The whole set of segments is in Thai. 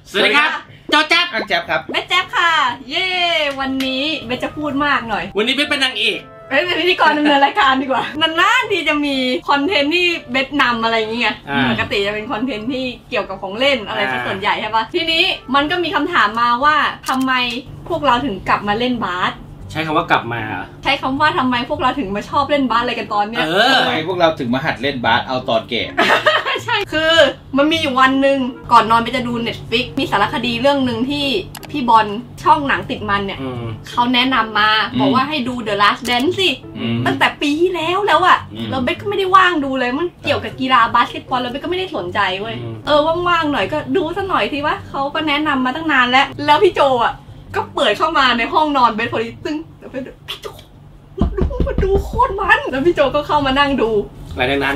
สวัสดีครับโจแจ๊บแจ๊บครับแม่แจ๊บค่ะเย้วันนี้เบสจะพูดมากหน่อยวันนี้เบสเป็นนางเอกเป็นพิธีกรดำเนินรายการดีกว่านานๆที่จะมีคอนเทนต์ที่เบสนำอะไรอย่างเงี้ยปกติจะเป็นคอนเทนต์ที่เกี่ยวกับของเล่นอะไรส่วนใหญ่ใช่ปะทีนี้มันก็มีคำถามมาว่าทำไมพวกเราถึงกลับมาเล่นบาสใช้คำว่ากลับมาใช้คำว่าทำไมพวกเราถึงมาชอบเล่นบาสอะไรกันตอนเนี้ยทำไมพวกเราถึงมาหัดเล่นบาสเอาตอนแก่ใช่คือมันมีอยู่วันหนึ่งก่อนนอนไปจะดู Netflix มีสารคดีเรื่องหนึ่งที่พี่บอลช่องหนังติดมันเนี่ยเขาแนะนำมาบอกว่าให้ดู The Last Dance สิตั้งแต่ปีที่แล้วอะเราเบสก็ไม่ได้ว่างดูเลยมันเกี่ยวกับกีฬาบาสเกตบอลเราเบสก็ไม่ได้สนใจเว้ยว่างๆหน่อยก็ดูซะหน่อยทีว่าเขาก็แนะนำมาตั้งนานแล้วพี่โจอะก็เปิดเข้ามาในห้องนอนเบสพอดีตึ้งพี่โจมาดูโคตรมันแล้วพี่โจก็เข้ามานั่งดูหลังจากนั้น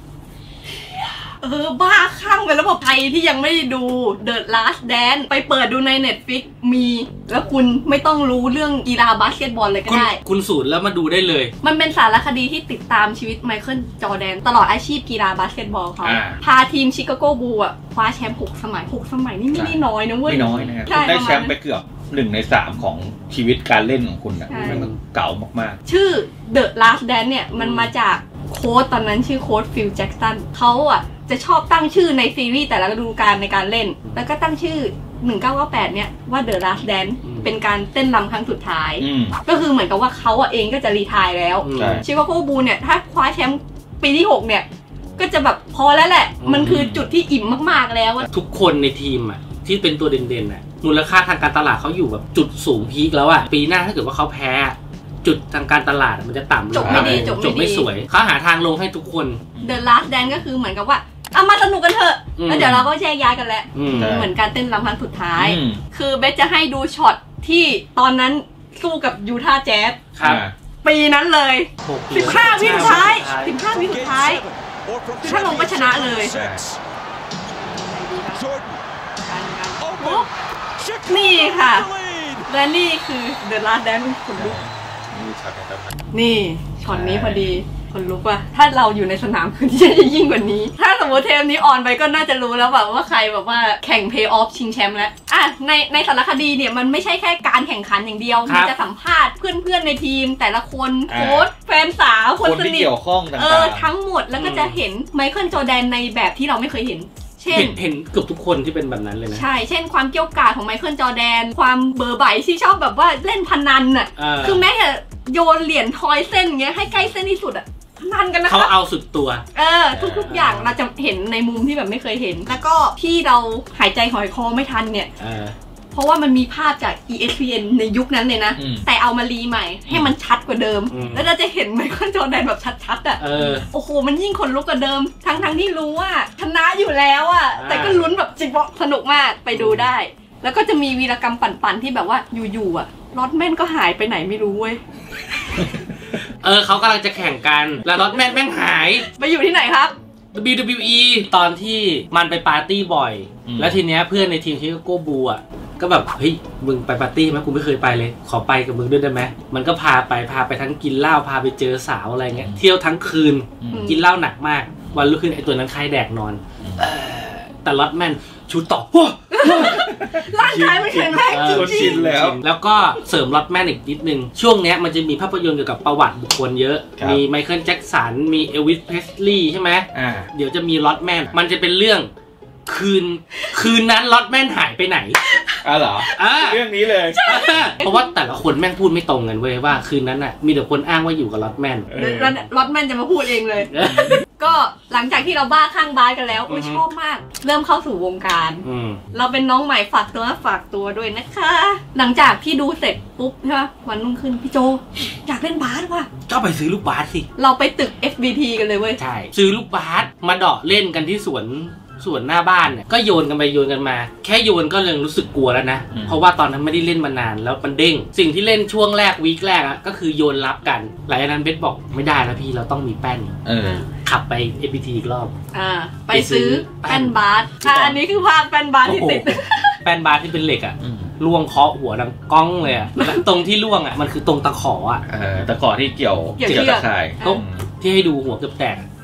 บ้าคลั่งไปแล้วพอใครที่ยังไม่ดู The Last Dance ไปเปิดดูใน Netflix มีแล้วคุณไม่ต้องรู้เรื่องกีฬาบาสเกตบอลเลยก็ได้คุณสูตรแล้วมาดูได้เลยมันเป็นสารคดีที่ติดตามชีวิตไมเคิลจอร์แดนตลอดอาชีพกีฬาบาสเกตบอลเขาพาทีมชิคาโกบูลอะคว้าแชมป์6 สมัยนี่ไม่ได้น้อยนะเว้ยไม่น้อยนะครับได้แชมป์ไปเกือบ1 ใน 3ของชีวิตการเล่นของคุณนะมันเก่ามากๆชื่อ The Last Dance เนี่ยมันมาจากโค้ชตอนนั้นชื่อโค้ชฟิลแจ็กสันเขาอะจะชอบตั้งชื่อในซีรีส์แต่ละฤดูกาลในการเล่นแล้วก็ตั้งชื่อ1998เนี่ยว่า The Last Dance เป็นการเต้นรำครั้งสุดท้ายก็คือเหมือนกับว่าเขาเองก็จะรีไทร์แล้วชิคาโกบูลเนี่ยถ้าคว้าแชมป์ปีที่6เนี่ยก็จะแบบพอแล้วแหละมันคือจุดที่อิ่มมากๆแล้วทุกคนในทีมอ่ะที่เป็นตัวเด่นๆอ่ะมูลค่าทางการตลาดเขาอยู่แบบจุดสูงพีคแล้วอ่ะปีหน้าถ้าเกิดว่าเขาแพ้จุดทางการตลาดมันจะต่ำจบไม่ดีจบไม่สวยเขาหาทางลงให้ทุกคน The Last Dance ก็คือเหมือนกับว่าเอามาสนุกกันเถอะแล้วเดี๋ยวเราก็แยกย้ายกันแล้วเหมือนการเต้นรำครั้งสุดท้ายคือเบสจะให้ดูช็อตที่ตอนนั้นสู้กับยูทาห์แจ๊สปีนั้นเลย15 วิสุดท้าย15 วิสุดท้ายถ้าลงก็ชนะเลยนี่ค่ะและนี่คือ The Last Dance คนลุกนี่ช็อตนี้พอดีคนลุกว่าถ้าเราอยู่ในสนามคือที่จะยิ่งกว่านี้ถ้าสมมติเทปนี้ออนไปก็น่าจะรู้แล้วแบบว่าใครแบบว่าแข่งเพย์ออฟชิงแชมป์แล้วในสารคดีเนี่ยมันไม่ใช่แค่การแข่งขันอย่างเดียวมันจะสัมภาษณ์เพื่อนๆในทีมแต่ละคนโค้ชแฟนสาวคนสนิทเกี่ยวข้องต่างๆทั้งหมดแล้วก็จะเห็นไมเคิลจอร์แดนในแบบที่เราไม่เคยเห็นเห็นเกือบทุกคนที่เป็นแบบนั้นเลยนะใช่เช่นความเกี้ยวกาดของไมเคิลจอร์แดนความเบอร์ใบที่ชอบแบบว่าเล่นพนันอ่ะคือแม้แต่โยนเหรียญทอยเส้นเงี้ยให้ใกล้เส้นที่สุดอ่ะพนันกันนะเขาเอาสุดตัวทุกอย่างเราจะเห็นในมุมที่แบบไม่เคยเห็นแล้วก็ที่เราหายใจหอยคอไม่ทันเนี่ยเพราะว่ามันมีภาพจาก ESPN ในยุคนั้นเลยนะแต่เอามารีใหม่ให้มันชัดกว่าเดิมแล้วเราจะเห็นไมเคิลจอร์แดนแบบชัดๆอ่ะโอ้โหมันยิ่งขนลุกกว่าเดิมทั้งที่รู้ว่าชนะอยู่แล้วอ่ะแต่ก็ลุ้นแบบจิบสนุกมากไปดูได้แล้วก็จะมีวีรกรรมปั่นๆที่แบบว่าอยู่ๆอ่ะรอดแมนก็หายไปไหนไม่รู้เว้ยเขากำลังจะแข่งกันแล้วรอดแมนแม่งหายไปอยู่ที่ไหนครับ WWE ตอนที่มันไปปาร์ตี้บ่อยแล้วทีเนี้ยเพื่อนในทีมชิคาโกบูลอ่ะก็แบบเฮ้ยมึงไปปาร์ตี้ไหมกูไม่เคยไปเลยขอไปกับมึงด้วยได้ไหมมันก็พาไปทั้งกินเหล้าพาไปเจอสาวอะไรเงี้ยเที่ยวทั้งคืนกินเหล้าหนักมากวันรุ่งขึ้นไอตัวนั้นคลายแดกนอนแต่รอดแมนชูต่อร่างกายมันแข็งแรงจริงๆแล้วก็เสริมรอดแมนอีกนิดนึงช่วงนี้มันจะมีภาพยนตร์เกี่ยวกับประวัติบุคคลเยอะมีไมเคิลแจ็คสันมีเอลวิสเพรสลีย์ใช่ไหมเดี๋ยวจะมีรอดแมนมันจะเป็นเรื่องคืนนั้นรอดแมนหายไปไหนเหรอเรื่องนี้เลยเพราะว่าแต่ละคนแม่งพูดไม่ตรงกันเว้ยว่าคืนนั้นน่ะมีแต่คนอ้างว่าอยู่กับรอดแมนรอดแมนจะมาพูดเองเลยก็หลังจากที่เราบ้าข้างบ้านกันแล้วชอบมากเริ่มเข้าสู่วงการเราเป็นน้องใหม่ฝากตัวด้วยนะคะหลังจากที่ดูเสร็จปุ๊บใช่ป่ะวันรุ่งขึ้นพี่โจอยากเล่นบาสว่ะก็ไปซื้อลูกบาสสิเราไปตึก FBT กันเลยเว้ยใช่ซื้อลูกบาสมาเดาะเล่นกันที่สวนหน้าบ้านเนี่ยก็โยนกันไปโยนกันมาแค่โยนก็เลยรู้สึกกลัวแล้วนะเพราะว่าตอนนั้นไม่ได้เล่นมานานแล้วมันเด้งสิ่งที่เล่นช่วงแรกวีคแรกอะก็คือโยนรับกันหลังจากนั้นเบสบอกไม่ได้แล้วพี่เราต้องมีแป้นขับไป FPT อีกรอบไปซื้อแป้นบาสอันนี้คือภาพแป้นบาสที่ติดแป้นบาสที่เป็นเหล็กอะล่วงเคาะหัวดังก้องเลยอะตรงที่ล่วงอะมันคือตรงตะขออะตะขอที่เกี่ยวตะข่ายที่ให้ดูหัวเกือบแตกแ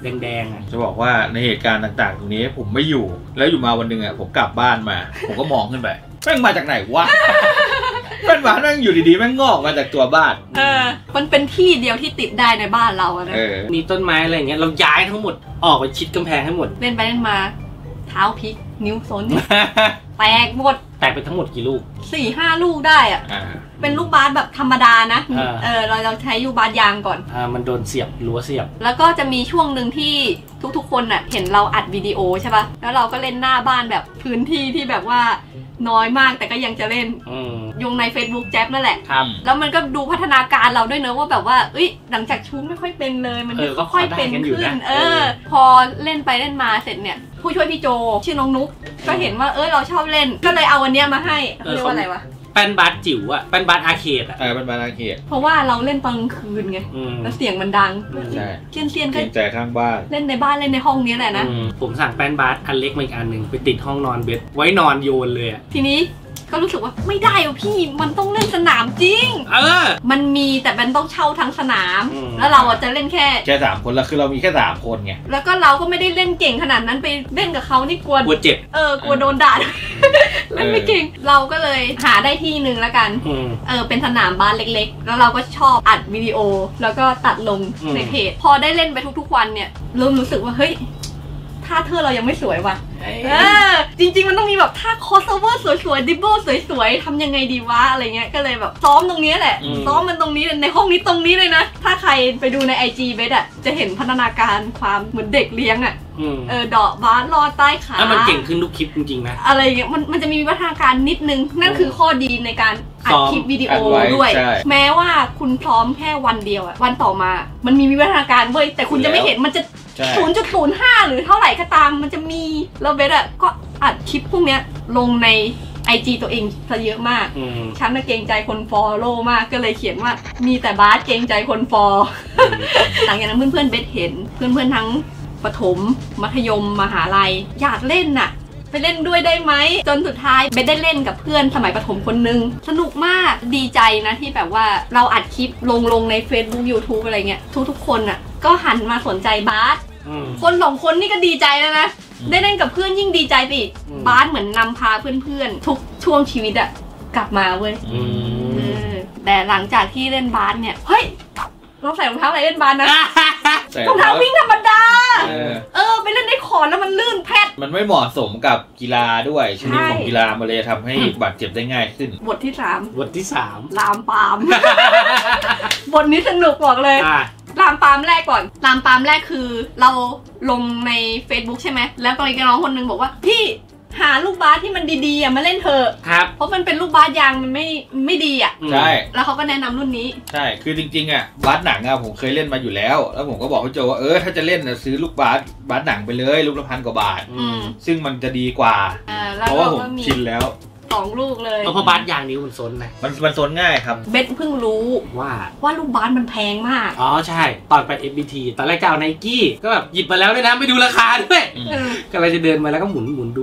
แดงๆอ่ะจะบอกว่าในเหตุการณ์ต่างๆตรงนี้ผมไม่อยู่แล้วอยู่มาวันหนึ่งอ่ะผมกลับบ้านมาผมก็มองขึ้นไปแม่งมาจากไหนวะแม่งมาแม่งอยู่ดีๆแม่งงอกมาจากตัวบ้านมันเป็นที่เดียวที่ติดได้ในบ้านเราอะนะมีต้นไม้อะไรอย่างเงี้ยเราย้ายทั้งหมดออกไปชิดกำแพงให้หมดเล่นไปเล่นมาเท้าพลิกนิ้วซนแตกหมดแตกไปทั้งหมดกี่ลูก 4-5 ลูกได้อะเป็นลูกบาสแบบธรรมดานะเราใช้ลูกบาสยางก่อนมันโดนเสียบรั้วเสียบแล้วก็จะมีช่วงหนึ่งที่ทุกๆคนน่ะเห็นเราอัดวิดีโอใช่ป่ะแล้วเราก็เล่นหน้าบ้านแบบพื้นที่ที่แบบว่าน้อยมากแต่ก็ยังจะเล่นยงใน Facebook แจ๊บนั่นแหละแล้วมันก็ดูพัฒนาการเราด้วยเนอะว่าแบบว่าหลังจากชูไม่ค่อยเป็นเลยมันค่อยๆเป็นขึ้นพอเล่นไปเล่นมาเสร็จเนี่ยผู้ช่วยพี่โจชื่อน้องนุ๊กก็เห็นว่าเราชอบเล่นก็เลยเอาอันเนี้ยมาให้เรียกว่าอะไรวะแป้นบาสจิ๋วอะแป้นบาสอาร์เคดอะแป้นบาสอาร์เคดเพราะว่าเราเล่นตอนกลางคืนไงแล้วเสียงมันดังเซียนก็ใจข้างบ้านเล่นในบ้านเล่นในห้องนี้แหละนะผมสั่งแป้นบาสอันเล็กมาอีกอันหนึ่งไปติดห้องนอนเบสไว้นอนโยนเลยอะทีนี้ก็รู้สึกว่าไม่ได้อ่ะพี่มันต้องเล่นสนามจริงมันมีแต่มันต้องเช่าทั้งสนามแล้วเราจะเล่นแค่ 3 คนแล้วคือเรามีแค่3 คนไงแล้วก็เราก็ไม่ได้เล่นเก่งขนาดนั้นไปเล่นกับเขานี่กลัวเจ็บกลัวโดนด่าเล่นไม่เก่งเราก็เลยหาได้ที่นึงแล้วกันเป็นสนามบาสเล็กๆแล้วเราก็ชอบอัดวิดีโอแล้วก็ตัดลงในเพจพอได้เล่นไปทุกๆวันเนี่ยเริ่มรู้สึกว่าเฮ้ยท่าเธอเรายังไม่สวยว่ะจริงๆมันต้องมีแบบท่าคอสโอเวอร์สวยๆดิบเบิลสวยๆทำยังไงดีวะอะไรเงี้ยก็เลยแบบซ้อมตรงนี้แหละซ้อมมันตรงนี้ในห้องนี้ตรงนี้เลยนะถ้าใครไปดูใน IG เบสจะเห็นพัฒนาการความเหมือนเด็กเลี้ยงเดาะบาสลอดใต้ขามันเก่งขึ้นทุกคลิปจริงๆนะอะไรเงี้ยมันจะมีพัฒนาการนิดนึงนั่นคือข้อดีในการอัดคลิปวิดีโอด้วยแม้ว่าคุณพร้อมแค่วันเดียววันต่อมามันมีวิวัฒนาการเว้ยแต่คุณจะไม่เห็นมันจะ0.05 หรือเท่าไหร่ก็ตามมันจะมีแล้วเบสก็อัดคลิปพวกเนี้ยลงใน IG ตัวเองซะเยอะมากฉันน่ะเกรงใจคนฟอลโล่มากก็เลยเขียนว่ามีแต่บาสเกรงใจคนฟอลหลังจากนั้นเพื่อนๆเบสเห็นเพื่อนๆทั้งประถมมัธยมมหาลัยอยากเล่นน่ะไปเล่นด้วยได้ไหมจนสุดท้ายเบสได้เล่นกับเพื่อนสมัยประถมคนนึงสนุกมากดีใจนะที่แบบว่าเราอัดคลิปลงใน Facebook YouTube อะไรเงี้ยทุกคนน่ะก็หันมาสนใจบาสคน2 คนนี่ก็ดีใจแล้วนะได้เล่นกับเพื่อนยิ่งดีใจสิบาสเหมือนนำพาเพื่อนๆทุกช่วงชีวิตกลับมาเว้ยแต่หลังจากที่เล่นบาสเนี่ยเฮ้ยเราใส่รองเท้าอะไรเล่นบาสนะรองเท้าวิ่งธรรมดาไปเล่นในคอร์ตแล้วมันลื่นแพทมันไม่เหมาะสมกับกีฬาด้วยชนิดของกีฬามาเลยทำให้บาดเจ็บได้ง่ายขึ้นบทที่3ลามปามบทนี้สนุกบอกเลยลามปามแรกก่อนลามปามแรกคือเราลงใน Facebook ใช่ไหมแล้วก็มีน้องคนนึงบอกว่าพี่หาลูกบาสที่มันดีๆมาเล่นเถอะเพราะมันเป็นลูกบาสยางมันไม่ดีใช่แล้วเขาก็แนะนำรุ่นนี้ใช่คือจริงๆบาสหนังผมเคยเล่นมาอยู่แล้วผมก็บอกพี่โจว่าถ้าจะเล่นซื้อลูกบาสหนังไปเลยลูกละ1,000 กว่าบาทซึ่งมันจะดีกว่าเพราะว่าผมชินแล้ว 2 ลูกเลยเพราะบาสยางนิ้วมันซนนะมันซนง่ายครับเบสเพิ่งรู้ว่าลูกบาสมันแพงมากใช่ตอนไป FBT ตอนแรกจะเอาไนกี้ก็แบบหยิบมาแล้วด้วยนะไม่ดูราคาด้วยก็เลยจะเดินมาแล้วก็หมุนดู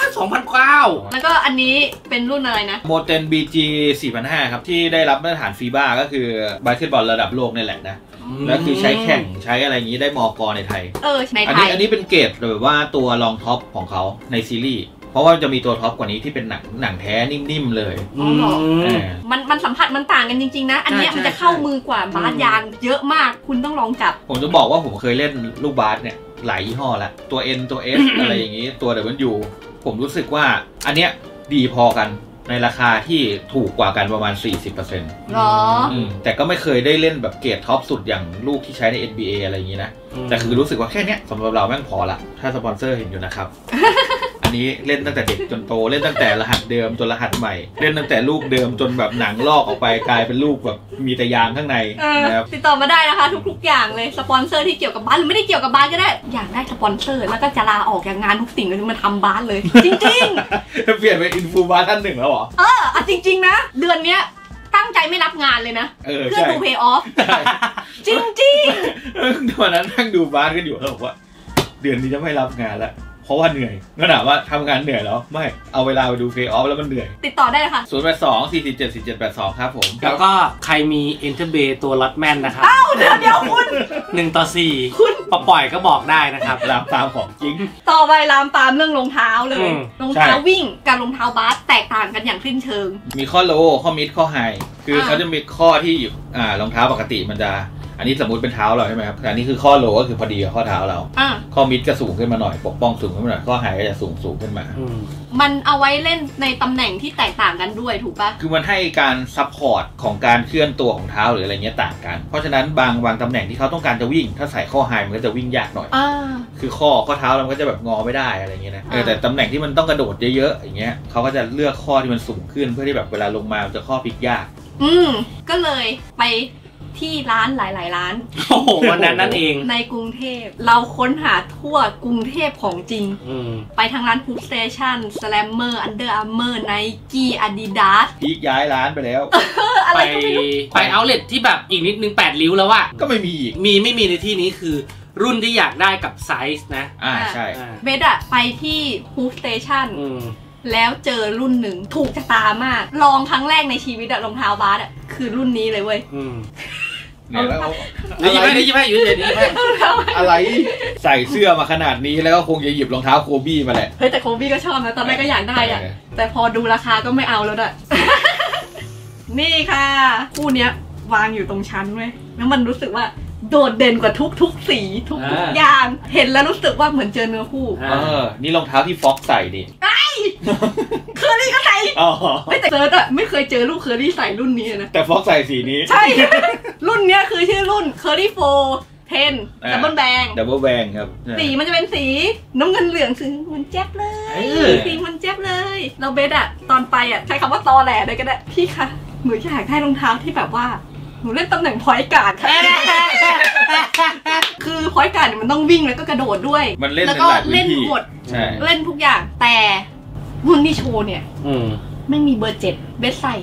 2,900 แล้วก็อันนี้เป็นรุ่นอะไรนะโมเทน BG 4,500ครับที่ได้รับมาตรฐานฟีบ้าก็คือบาสเกตบอลระดับโลกนี่แหละนะแล้วคือใช้แข่งใช้อะไรอย่างนี้ได้มก.ในไทยในไทยอันนี้เป็นเกรดแบบว่าตัวรองท็อปของเขาในซีรีส์เพราะว่าจะมีตัวท็อปกว่านี้ที่เป็นหนังแท้นิ่มๆเลยมันสัมผัสมันต่างกันจริงๆนะอันนี้มันจะเข้ามือกว่าบาสยางเยอะมากคุณต้องลองจับผมจะบอกว่าผมเคยเล่นลูกบาสเนี่ยหลายยี่ห้อแล้วตัว N ตัว S อะไรอย่างนี้ตัว W ผมรู้สึกว่าอันเนี้ยดีพอกันในราคาที่ถูกกว่ากันประมาณ 40% หรอแต่ก็ไม่เคยได้เล่นแบบเกรดท็อปสุดอย่างลูกที่ใช้ใน NBA อะไรอย่างนี้นะแต่คือรู้สึกว่าแค่เนี้ยสำหรับเราแม่งพอละถ้าสปอนเซอร์เห็นอยู่นะครับ นี้เล่นตั้งแต่เด็กจนโตเล่นตั้งแต่รหัสเดิมจนรหัสใหม่เล่นตั้งแต่ลูกเดิมจนแบบหนังลอกออกไปกลายเป็นลูกแบบมีแต่ยางข้างในนะครับติดต่อมาได้นะคะทุกๆอย่างเลยสปอนเซอร์ที่เกี่ยวกับบ้านหรือไม่ได้เกี่ยวกับบ้านก็ได้อยากได้สปอนเซอร์แล้วก็จะลาออกจากงานทุกสิ่งเลยมาทำบ้านเลยจริงๆเปลี่ยนเป็นอินฟูบ้านท่านหนึ่งแล้วเหรอจริงๆนะเดือนเนี้ยตั้งใจไม่รับงานเลยนะเพื่อดูเพย์ออฟจริงๆตอนนั้นนั่งดูบ้านกันอยู่แล้วบอกว่าเดือนนี้จะไม่รับงานแล้วพราะว่าเหนื่อยก็ถามว่าทำงานเหนื่อยแล้วไม่เอาเวลาไปดูเพลย์ออฟแล้วมันเหนื่อยติดต่อได้เลยค่ะ 082-447-4782ครับผมแล้วก็ใครมีเอนเตอร์เบย์ตัวล็อตแมนนะครับเดี๋ยวคุณ 1/4คุณปล่อยก็บอกได้นะครับลามตามของจริงต่อไปลามตามเรื่องรองเท้าเลยรองเท้าวิ่งกับรองเท้าบาสแตกต่างกันอย่างสิ้นเชิงมีข้อโลข้อมิดข้อไฮคือเขาจะมีข้อที่รองเท้าปกติมันจะอันนี้สมมติเป็นเท้าเราใช่ไหมครับอันนี้คือข้อโลก็คือพอดีกับข้อเท้าเราข้อมิดก็สูงขึ้นมาหน่อยปกป้องสูงขึ้นมาหน่อยข้อไฮก็จะสูงขึ้นมามันเอาไว้เล่นในตำแหน่งที่แตกต่างกันด้วยถูกปะคือมันให้การซัพพอร์ตของการเคลื่อนตัวของเท้าหรืออะไรเงี้ยต่างกันเพราะฉะนั้นบางตำแหน่งที่เขาต้องการจะวิ่งถ้าใส่ข้อไฮมันก็จะวิ่งยากหน่อยคือข้อเท้าเราก็จะแบบงอไม่ได้อะไรเงี้ยนะแต่ตำแหน่งที่มันต้องกระโดดเยอะๆอย่างเงี้ยเขาก็จะเลือกข้อที่มันสูงขึ้นเพื่อที่แบบเวลาลงมามันจะข้อพลิกยากก็เลยไปที่ร้านหลายๆร้านโอ้โหวันนั้นนั่นเองในกรุงเทพเราค้นหาทั่วกรุงเทพของจริงไปทางร้าน Hoop Station Slammer Under Armour Nike Adidas พีกย้ายร้านไปแล้วไปเอาท์เล็ตที่แบบอีกนิดนึง8ริ้วแล้วอะก็ไม่มีไม่มีในที่นี้คือรุ่นที่อยากได้กับไซส์นะใช่เบสอะไปที่ Hoop Stationแล้วเจอรุ่นหนึ่งถูกชะตามากลองครั้งแรกในชีวิตอะรองเท้าบาสอะคือรุ่นนี้เลยเว้ยเนี่ยแล้วยี่ห้ออยู่เดี๋ยวนี้อะไรใส่เสื้อมาขนาดนี้แล้วก็คงจะหยิบรองเท้าโคบี้มาแหละเฮ้ยแต่โคบี้ก็ชอบนะตอนแรกก็อยากได้อะแต่พอดูราคาก็ไม่เอาแล้วด้วยนี่ค่ะคู่เนี้ยวางอยู่ตรงชั้นเว้ยแล้วมันรู้สึกว่าโดดเด่นกว่าทุกสีทุกอย่างเห็นแล้วรู้สึกว่าเหมือนเจอเนื้อคู่นี่รองเท้าที่ฟ็อกใส่ดิเคอรี่ก็ใส่แต่เซิร์ชอะไม่เคยเจอลูกเคอรี่ใส่รุ่นนี้นะแต่ฟ็อกใส่สีนี้ใช่ รุ่นเนี้ยคือชื่อรุ่นเคอรี่410ดับเบิลแบงครับสีมันจะเป็นสีน้ำเงินเหลืองสีมันแจ๊บเลยสีมันแจ๊บเลยเราเบสอะตอนไปอะใช้คำว่าตอแหลเลยก็ได้พี่คะหนูอยากได้รองเท้าที่แบบว่าหนูเล่นตำแหน่งพอยต์การ์ดค่ะคือพอยต์การ์ดเนี่ยมันต้องวิ่งแล้วก็กระโดดด้วยแล้วก็เล่นหมดเล่นทุกอย่างแต่รุ่นที่โชว์เนี่ยไม่มีเบอร์7เบสใส่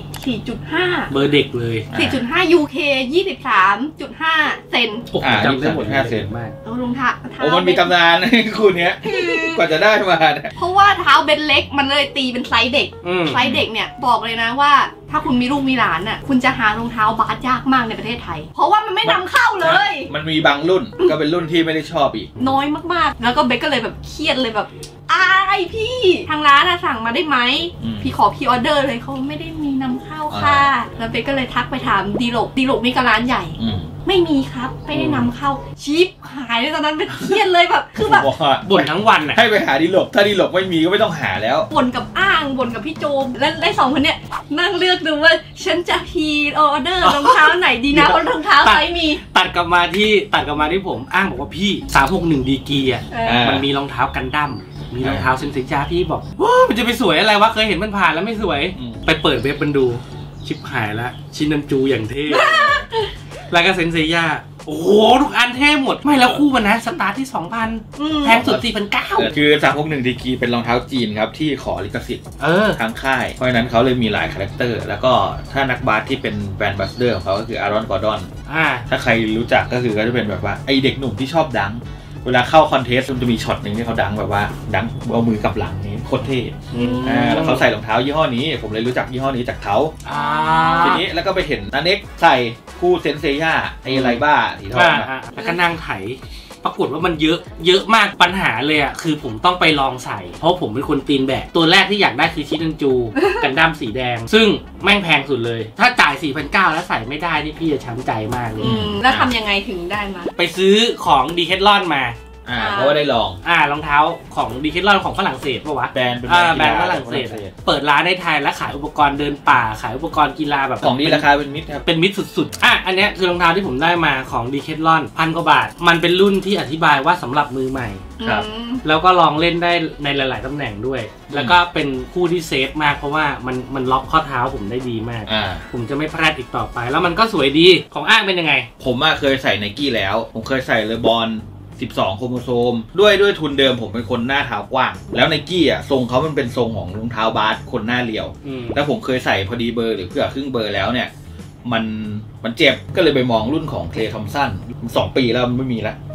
4.5 เบอร์เด็กเลย 4.5 UK 23.5 เซนจำได้หมด5 เซนมากรองเท้ามันมีตำนานคู่นี้กว่าจะได้มาเพราะว่าเท้าเบสเล็กมันเลยตีเป็นไซส์เด็กไซส์เด็กเนี่ยบอกเลยนะว่าถ้าคุณมีลูกมีหลานน่ะคุณจะหารองเท้าบาสยากมากในประเทศไทยเพราะว่ามันไม่นำเข้าเลยมันมีบางรุ่นก็เป็นรุ่นที่ไม่ได้ชอบอีกน้อยมากๆแล้วก็เบสก็เลยแบบเครียดเลยแบบพี่ทางร้านสั่งมาได้ไหมพี่ขอพี่ออเดอร์เลยเขาไม่ได้มีนำเข้าค่ะแล้วเบสก็เลยทักไปถามดีโลกนี่ก็ร้านใหญ่ไม่มีครับไม่ได้นำเข้าชิปหายเลยตอนนั้นเป็นเครียดเลยแบบคือแบบบ่นทั้งวันอ่ะให้ไปหาดีโลกถ้าดีโลกไม่มีก็ไม่ต้องหาแล้วบ่นกับอ้างบ่นกับพี่โจมและได้2คนเนี้ยนั่งเลือกดูว่าฉันจะพีออเดอร์รองเท้าไหนดีนะเพราะรองเท้าไซส์มีตัดกลับมาที่ผมอ้างบอกว่าพี่361ดีกีอ่ะมันมีรองเท้ากันดั้มมีรองเท้าเซนเซจ่าพี่บอกมันจะไปสวยอะไรวะเคยเห็นมันผ่านแล้วไม่สวยไปเปิดเว็บมันดูชิบหายละชินันจูอย่างเท่แล้วก็เซนเซย่าโอ้โหทุกอันเท่หมดไม่แล้วคู่มันนะสตาร์ทที่ 2,000 แพงสุด 4,900 คือ361ดีกีเป็นรองเท้าจีนครับที่ขอลิขสิทธิ์ทางค่ายเพราะฉะนั้นเขาเลยมีหลายคาแรคเตอร์แล้วก็ถ้านักบาสที่เป็นแบรนด์บัสเดอร์ของเขาก็คืออารอนกอร์ดอนถ้าใครรู้จักก็คือก็จะเป็นแบบว่าไอเด็กหนุ่มที่ชอบดังเวลาเข้าคอนเทสต์มันจะมีช็อตหนึ่งที่เขาดังแบบว่าดังเอามือกับหลังนี้โคตรเท่แล้วเขาใส่รองเท้ายี่ห้อนี้ผมเลยรู้จักยี่ห้อนี้จากเขาทีนี้แล้วก็ไปเห็นนันเน็กใส่คู่เซนเซย่าไอไรบ้าสีทองแล้วก็นั่งไถปรากฏว่ามันเยอะมากปัญหาเลยอ่ะคือผมต้องไปลองใส่เพราะผมเป็นคนตีนแบบตัวแรกที่อยากได้คือชินันจูกันดั้มสีแดงซึ่งแม่งแพงสุดเลยถ้าจ่าย 4,900 แล้วใส่ไม่ได้นี่พี่จะช้ำใจมากเลยแล้วทำยังไงถึงได้มาไปซื้อของดีแคทลอนมาเพราะว่าได้ลองรองเท้าของดีแคทลอนของฝรั่งเศสป่ะวะแบรนด์ฝรั่งเศสเปิดร้านในไทยและขายอุปกรณ์เดินป่าขายอุปกรณ์กีฬาแบบของนี้ราคาเป็นมิตรครับเป็นมิตรสุดๆอันนี้คือรองเท้าที่ผมได้มาของดีแคทลอน1,000 กว่าบาทมันเป็นรุ่นที่อธิบายว่าสำหรับมือใหม่ครับแล้วก็ลองเล่นได้ในหลายๆตำแหน่งด้วยแล้วก็เป็นคู่ที่เซฟมากเพราะว่ามันล็อกข้อเท้าผมได้ดีมากผมจะไม่พลาดอีกต่อไปแล้วมันก็สวยดีของอ้างเป็นยังไงผมเคยใส่ไนกี้แล้วผมเคยใส่เลบอน12 โครโมโซมด้วยทุนเดิมผมเป็นคนหน้าเท้ากว้างแล้วไนกี้ทรงเขามันเป็นทรงของรองเท้าบาสคนหน้าเรียวแล้วผมเคยใส่พอดีเบอร์หรือเพื่อครึ่งเบอร์แล้วเนี่ยมันเจ็บก็เลยไปมองรุ่นของเคลย์ทอมสัน2 ปีแล้วมันไม่มีแล้ว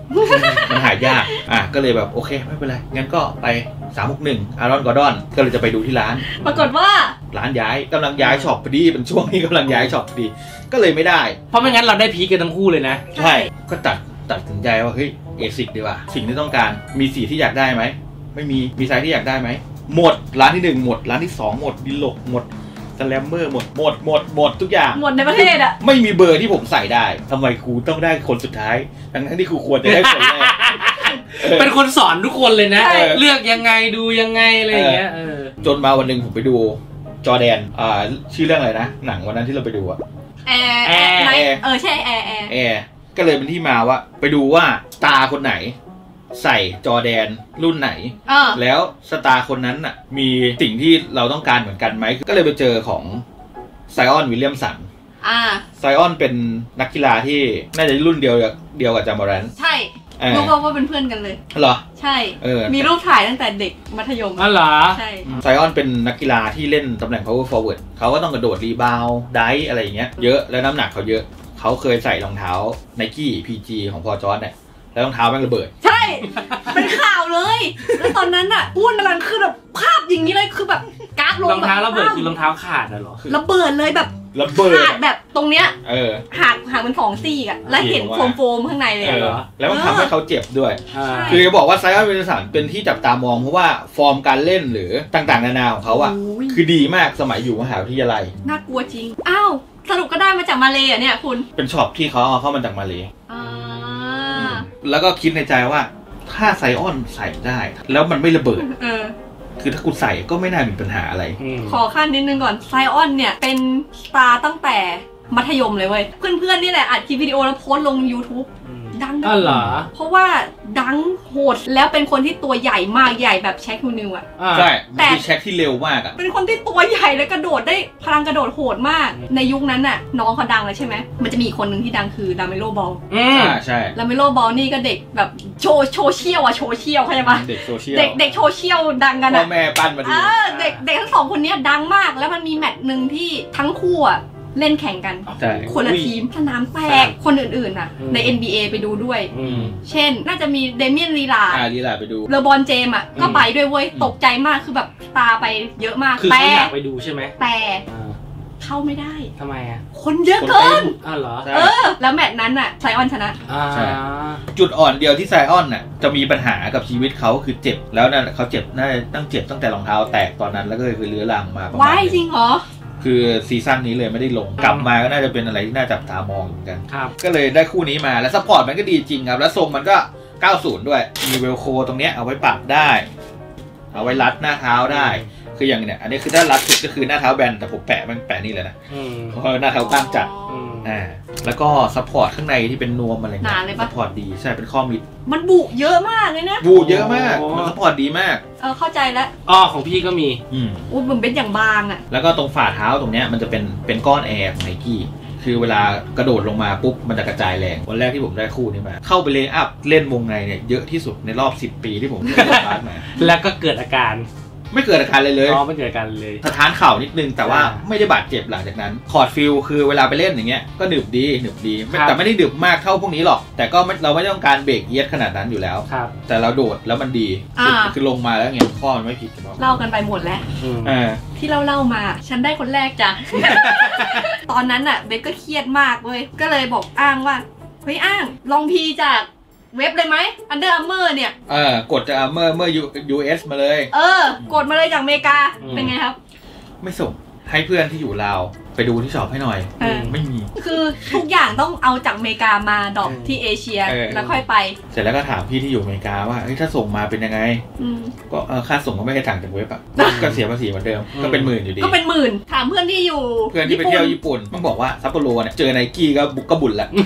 มันหายากก็เลยแบบโอเคไม่เป็นไรงั้นก็ไป361อารอนกอร์ดอนก็เลยจะไปดูที่ร้านปรากฏว่าร้านย้ายกำลังย้ายช็อปพอดีเป็นช่วงที่กำลังย้ายช็อปพอดีก็เลยไม่ได้เพราะไม่งั้นเราได้พีคกันทั้งคู่เลยนะใช่ก็ตัดสินใจว่าเฮ้ยเอซิกดีกว่าสิ่งที่ต้องการมีสีที่อยากได้ไหมไม่มีไซส์ที่อยากได้ไหมหมดร้านที่1หมดร้านที่2หมดดิลลกหมดสแลมเมอร์หมดทุกอย่างหมดในประเทศอ่ะไม่มีเบอร์ที่ผมใส่ได้ทำไมกูต้องได้คนสุดท้ายทั้งที่กูควรจะได้คนแรกเป็นคนสอนทุกคนเลยนะเลือกยังไงดูยังไงอะไรอย่างเงี้ยจนมาวันหนึ่งผมไปดูจอร์แดนชื่อเรื่องอะไรนะหนังวันนั้นที่เราไปดูอะแอร์ใช่แอร์ก็เลยเป็นที่มาว่าไปดูว่าสตาร์คนไหนใส่จอร์แดนรุ่นไหนแล้วสตาร์คนนั้นน่ะมีสิ่งที่เราต้องการเหมือนกันไหมก็เลยไปเจอของไซออนวิลเลียมสันไซออนเป็นนักกีฬาที่น่าจะรุ่นเดียวกับจามอรันใช่รู้ว่าเป็นเพื่อนกันเลยเหรอใช่มีรูปถ่ายตั้งแต่เด็กมัธยมเหรอใช่ไซออนเป็นนักกีฬาที่เล่นตำแหน่ง power forward เขาก็ต้องกระโดดรีบาวด์ไดฟ์อะไรอย่างเงี้ยเยอะแล้วน้ำหนักเขาเยอะเขาเคยใส่รองเท้า Nike PG ของพอจอร์จเนี่ยแล้วรองเท้าแม่งระเบิดใช่เป็นข่าวเลยแล้วตอนนั้นอ่ะอ้วนกำลังคือแบบภาพอย่างนี้เลยคือแบบก๊าซลงรองเท้าระเบิดคือรองเท้าขาดเหรอระเบิดเลยแบบระเบิดขาดแบบตรงเนี้ยหักเป็น2ซี่อ่ะแล้วเห็นโฟมข้างในเลยเหรอแล้วมันทำให้เขาเจ็บด้วยคือจะบอกว่าไซออนวิลเลียมสันเป็นที่จับตามองเพราะว่าฟอร์มการเล่นหรือต่างๆนานาของเขาอ่ะคือดีมากสมัยอยู่มหาวิทยาลัยน่ากลัวจริงอ้าวสรุปก็ได้มาจากมาเลย์อ่ะเนี่ยคุณเป็นช็อปที่เขาเอาเข้ามาจากมาเลย์แล้วก็คิดในใจว่าถ้าไซออนใส่ได้แล้วมันไม่ระเบิดคือถ้ากูใส่ก็ไม่น่ามีปัญหาอะไรขอขั้นนิดนึงก่อนไซออนเนี่ยเป็นสตาร์ตั้งแต่มัธยมเลยเว้ยเพื่อนๆนี่แหละอัดคลิปวิดีโอแล้วโพสลง YouTube ดังเหรอเพราะว่าดังโหดแล้วเป็นคนที่ตัวใหญ่มากใหญ่แบบแช็คฮูนิวอ่ะใช่แต่แช็คที่เร็วมากอ่ะเป็นคนที่ตัวใหญ่แล้วกระโดดได้พลังกระโดดโหดมากในยุคนั้นน่ะน้องเขาดังเลยใช่ไหมมันจะมีคนหนึ่งที่ดังคือลาเมโลบอลใช่ลาเมโลบอลนี่ก็เด็กแบบโชเชียลเข้าใจปะเด็กโซเชียลเด็กโซเชียลดังกันอ่ะพ่อแม่ปั้นมาดีเด็กทั้ง2คนนี้ดังมากแล้วมันมีแมตช์นึงที่ทั้งคู่อ่ะเล่นแข่งกันคนละทีมสนามแตกคนอื่นๆน่ะใน NBA ไปดูด้วยเช่นน่าจะมีเดเมียนลีลาไปดูเลบรอนเจมส์ก็ไปด้วยเว้ยตกใจมากคือแบบตาไปเยอะมากคือเขาอยากไปดูใช่ไหมแต่เข้าไม่ได้ทำไมอ่ะคนเยอะเกินเหรอแล้วแมตช์นั้นน่ะไซออนชนะจุดอ่อนเดียวที่ไซออนน่ะจะมีปัญหากับชีวิตเขาคือเจ็บแล้วนั่นเขาเจ็บน่าตั้งแต่รองเท้าแตกตอนนั้นแล้วก็คือเรื้อรังมาประมาณว้ายจริงเหรอคือซีซั่นนี้เลยไม่ได้ลงกลับมาก็น่าจะเป็นอะไรที่น่าจับตามองเหมือนกันก็เลยได้คู่นี้มาแล้วซัพพอร์ตมันก็ดีจริงครับแล้วทรงมันก็90ด้วยมีเวลโคตรงเนี้ยเอาไว้ปรับได้เอาไว้รัดหน้าเท้าได้คืออย่างเนี้ยอันนี้คือถ้ารัดสุดก็คือหน้าเท้าแบนแต่ผมแปะนี่เลยนะเพราะหน้าเท้ากว้างจัดแล้วก็ซัพพอร์ตข้างในที่เป็นนวมอะไรเงี้ยซัพพอร์ตดีใช่เป็นข้อมิดมันบุเยอะมากเลยนะบุเยอะมากมันซัพพอร์ตดีมากเข้าใจแล้วของพี่ก็มีมันเป็นอย่างบางอ่ะแล้วก็ตรงฝ่าเท้าตรงเนี้ยมันจะเป็นก้อนแอร์ของไนกี้คือเวลากระโดดลงมาปุ๊บมันจะกระจายแรงวันแรกที่ผมได้คู่นี้มาเข้าไปเลย์อัพเล่นวงในเนี่ยเยอะที่สุดในรอบ10 ปีที่ผมเล่นบาสมาแล้วก็เกิดอาการไม่เกิดอาการเลยไม่เกิดอาการเลยสะท้านเข่านิดนึงแต่ว่าไม่ได้บาดเจ็บหลังจากนั้นคอร์ดฟิลคือเวลาไปเล่นอย่างเงี้ยก็หนึบดีแต่ไม่ได้หนึบมากเท่าพวกนี้หรอกแต่ก็เราไม่ต้องการเบรกเอียดขนาดนั้นอยู่แล้วแต่เราโดดแล้วมันดีคือลงมาแล้วเงี้ยข้อมันไม่ผิดเล่ากันไปหมดแล้วที่เล่ามาฉันได้คนแรกจ้ะ ตอนนั้นอ่ะเบสก็เครียดมากเว้ยก็เลยบอกอ้างว่าเฮ้ยอ้างลองพีจากเว็บเลยไหม Under Armour เนี่ยกดจาก Armour เมื่อ US มาเลยกดมาเลยจากอเมริกาเป็นไงครับไม่ส่งให้เพื่อนที่อยู่ลาวไปดูที่ช็อปให้หน่อยไม่มีคือทุกอย่างต้องเอาจากอเมริกามาดรอปที่เอเชียแล้วค่อยไปเสร็จแล้วก็ถามพี่ที่อยู่อเมริกาว่าถ้าส่งมาเป็นยังไงก็ค่าส่งก็ไม่ได้ต่างจากเว็บอ่ะก็เสียภาษีเหมือนเดิมก็เป็นหมื่นอยู่ดีก็เป็นหมื่นถามเพื่อนที่อยู่เพื่อนที่ไปเที่ยวญี่ปุ่นต้องบอกว่าซัปโปโรเนี่ยเจอไนกี้ก็บุญละ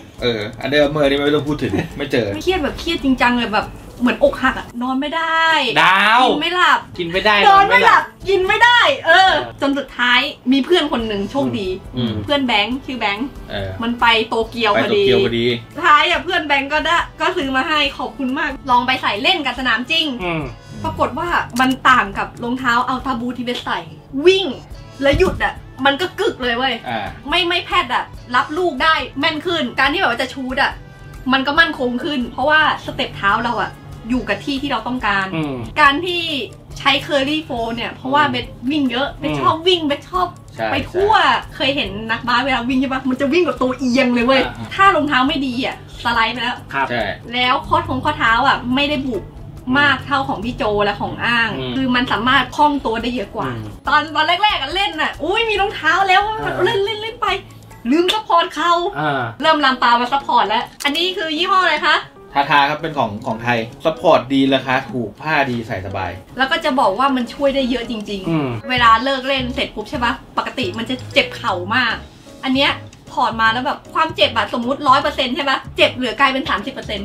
Under Armourนี่ไม่ต้องพูดถึงไม่เจอเครียดแบบเครียดจริงจังเลยแบบเหมือนอกหักอ่ะนอนไม่ได้กินไม่หลับกินไม่ได้นอนไม่หลับกินไม่ได้จนสุดท้ายมีเพื่อนคนหนึ่งโชคดีเพื่อนแบงค์ชื่อแบงค์มันไปโตเกียวพอดีท้ายเพื่อนแบงค์ก็ซื้อมาให้ขอบคุณมากลองไปใส่เล่นกับสนามจริงปรากฏว่ามันต่างกับรองเท้าอัลตาบูที่เบสใส่วิ่งแล้วหยุดอ่ะมันก็กึกเลยเว้ยไม่แพทย์อ่ะรับลูกได้แม่นขึ้นการที่แบบว่าจะชูดอ่ะมันก็มั่นคงขึ้น เพราะว่าสเต็ปเท้าเราอะอยู่กับที่ที่เราต้องการการที่ใช้เคอรี่โฟเนี่ยเพราะว่าเบสวิ่งเยอะเบสชอบวิ่งเบสชอบไปทั่วเคยเห็นนักบาสเวลาวิ่งใช่ปะมันจะวิ่งกับตัวเอียงเลยเว้ยถ้ารองเท้าไม่ดีอะสไลด์ไปแล้วแล้วข้อเท้าอะไม่ได้บุกมากเท่าของพี่โจและของอ้างคือมันสามารถคล่องตัวได้เยอะกว่าตอนแรกๆกันเล่นน่ะอุ้ยมีรองเท้าแล้วเล่นไปลืมซัพพอร์ตเขาเริ่มลำปามาซัพพอร์ตแล้วอันนี้คือยี่ห้ออะไรคะทาครับเป็นของไทยซัพพอร์ตดีราคาถูกผ้าดีใส่สบายแล้วก็จะบอกว่ามันช่วยได้เยอะจริงๆเวลาเลิกเล่นเสร็จปุ๊บใช่ปะปกติมันจะเจ็บเข่ามากอันเนี้ยถอดมาแล้วแบบความเจ็บอะสมมุติ 100% ใช่ปะเจ็บเหลือกลายเป็น 30%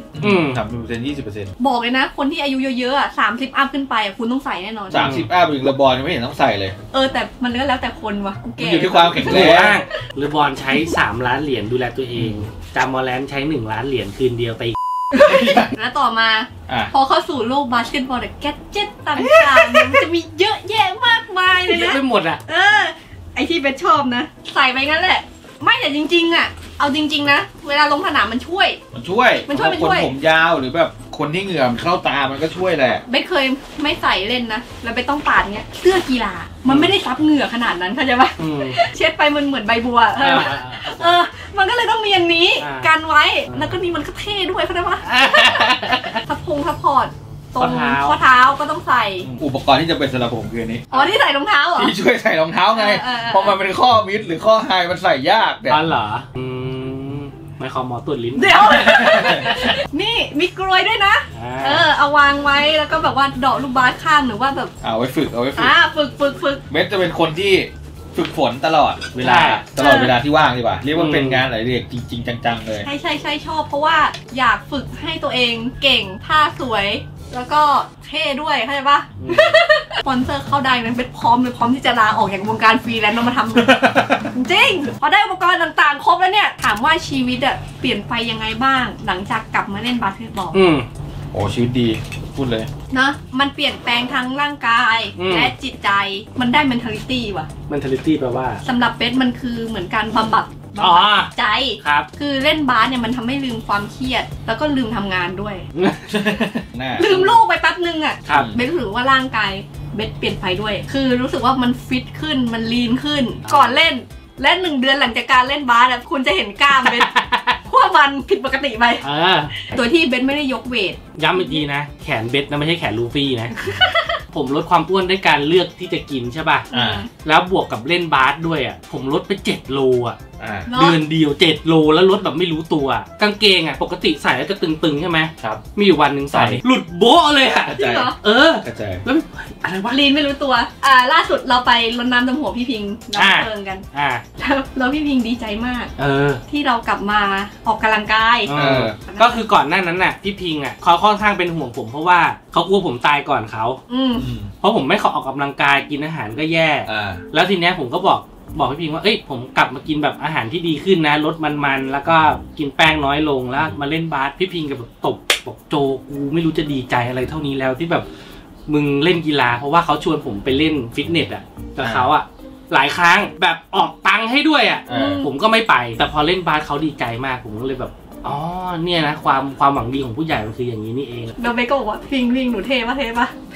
30% 20% บอกเลยนะคนที่อายุเยอะๆอะ30 อัพขึ้นไปอะคุณต้องใส่แน่นอน 30 อัพถึงระบอลไม่เห็นต้องใส่เลยแต่มันก็แล้วแต่คนวะกูแก่อยู่ที่ความแข็งแรงหรือบอลใช้3 ล้านเหรียญดูแลตัวเองจามอแลนใช้1 ล้านเหรียญคืนเดียวไปแล้วต่อมาพอเข้าสู่โลกบาสเกตบอลเนี่ยแกดเจ็ตต่างๆมันจะมีเยอะแยะมากมายเลยนะเยอะไปหมดอ่ะไอที่เบสชอบนะใส่ไปงั้นแหละไม่แต่จริงๆอ่ะเอาจริงๆนะเวลาลงสนามมันช่วยคนผมยาวหรือแบบคนที่เหงื่อเข้าตามันก็ช่วยแหละเบสเคยไม่ใส่เล่นนะแล้วเบสต้องปาดเงี้ยเสื้อกีฬามันไม่ได้ซับเหงื่อขนาดนั้นเข้าใจปะเช็ดไปมันเหมือนใบบัวมันก็เลยต้องมีอย่างนี้กันไว้แล้วก็นี่มันก็เท่ด้วยเข้าใจปะทับพอร์ตตรงข้อเท้าก็ต้องใส่อุปกรณ์ที่จะเป็นสำหรับผมคือนี้ที่ใส่รองเท้าเหรอที่ช่วยใส่รองเท้าไงเพราะมันเป็นข้อมิดหรือข้อไฮมันใส่ยากแบบนั้นเหรอไม่ขอหมอตรวจลิ้นเดี๋ยวนี่มีกลวยด้วยนะเอาวางไว้แล้วก็แบบว่าเดาะลูกบาสข้างหรือว่าแบบเอาไว้ฝึกฝึกเบสจะเป็นคนที่ฝึกฝนตลอดเวลาที่ว่างดีกว่าเรียกว่าเป็นงานอะไรเรียกจริงๆจังๆเลยใช่ชอบเพราะว่าอยากฝึกให้ตัวเองเก่งผ้าสวยแล้วก็เท่ด้วยเข้าใจปะสปอนเซอร์เข้าได้นั้นเป็นพร้อมที่จะลาออกจากวงการฟรีแลนซ์มาทำจริงพอได้อุปกรณ์ต่างๆครบแล้วเนี่ยถามว่าชีวิตอะเปลี่ยนไปยังไงบ้างหลังจากกลับมาเล่นบาสเกตบอลโอ้ชีวิตดีพูดเลยนะมันเปลี่ยนแปลงทั้งร่างกายและจิตใจมันได้ mentality ว่ะ mentality แปลว่าสำหรับเบสมันคือเหมือนการบำบัดใจครับคือเล่นบาสเนี่ยมันทำให้ลืมความเครียดแล้วก็ลืมทำงานด้วยลืมโลกไปแป๊บนึงอ่ะเบสรู้สึกว่าร่างกายเบสเปลี่ยนไปด้วยคือรู้สึกว่ามันฟิตขึ้นมันลีนขึ้นก่อนเล่นและ1 เดือนหลังจากการเล่นบาสคุณจะเห็นกล้ามเบสพวกมันผิดปกติไปตัวที่เบสไม่ได้ยกเวทย้ำอีกทีนะแขนเบสนะไม่ใช่แขนลูฟี่นะ ผมลดความอ้วนด้วยการเลือกที่จะกินใช่ป่ะแล้วบวกกับเล่นบาสด้วยอ่ะผมลดไป7 โลอ่ะเดือนเดียว7 โลแล้วลดแบบไม่รู้ตัวกางเกงอ่ะปกติใส่แล้วจะตึงๆใช่ไหมครับมีอยู่วันหนึ่งใส่หลุดโบ๊ะเลยอ่ะจริงเหรอแล้วอะไรวะลีนไม่รู้ตัวล่าสุดเราไปรดน้ำดำหัวพี่พิงน้องเพิงกันแล้วพี่พิงดีใจมากที่เรากลับมาออกกำลังกายก็คือก่อนหน้านั้นน่ะพี่พิงอ่ะเขาค่อนข้างเป็นห่วงผมเพราะว่าเขากลัวผมตายก่อนเขาเพราะผมไม่ขอออกกำลังกายกินอาหารก็แย่แล้วทีเนี้ยผมก็บอกพี่พิงว่าผมกลับมากินแบบอาหารที่ดีขึ้นนะลดมันๆแล้วก็กินแป้งน้อยลงแล้วมาเล่นบาสพี่พิงกับตบบอกโจกูไม่รู้จะดีใจอะไรเท่านี้แล้วที่แบบมึงเล่นกีฬาเพราะว่าเขาชวนผมไปเล่นฟิตเนสอ่ะกับเขาอ่ะหลายครั้งแบบออกตังค์ให้ด้วยอ่ะผมก็ไม่ไปแต่พอเล่นบาสเขาดีใจมากผมก็เลยแบบอ๋อเนี่ยนะความหวังดีของผู้ใหญ่มันคืออย่างนี้นี่เองแล้วเบย์ก็บอกว่าพิงหนูเท่ปะเท่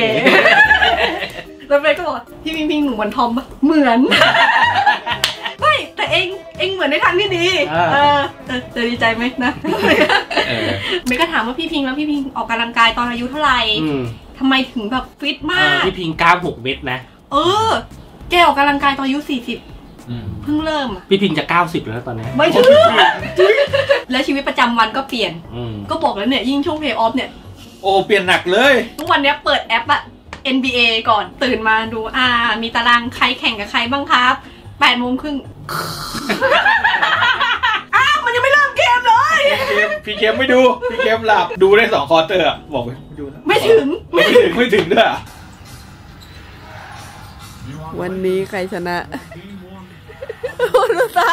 แล้วเบย์ก็บอกพี่พิงหนูเหมือนทอมปะเหมือนไม่แต่เองเหมือนในทางที่ดีจะดีใจไหมนะเบย์ก็ถามว่าพี่พิงแล้วพี่พิงออกกำลังกายตอนอายุเท่าไหร่ทำไมถึงแบบฟิตมากพี่พิงกล้าม6 เม็ดนะแกออกกำลังกายตอนอายุ40เพิ่งเริ่มพี่พิงจะ90แล้วตอนนี้ไม่ถึงแล้วชีวิตประจำวันก็เปลี่ยนก็บอกแล้วเนี่ยยิ่งช่วงเพลย์ออฟเนี่ยเปลี่ยนหนักเลยทุกวันนี้เปิดแอปอะ NBA ก่อนตื่นมาดูมีตารางใครแข่งกับใครบ้างครับ8:30 นมันยังไม่เริ่มเกมเลยพี่เกมไม่ดูพี่เกมหลับดูได้2 ควอเตอร์บอกไม่ดูนะไม่ถึงด้วยวันนี้ใครชนะดูตา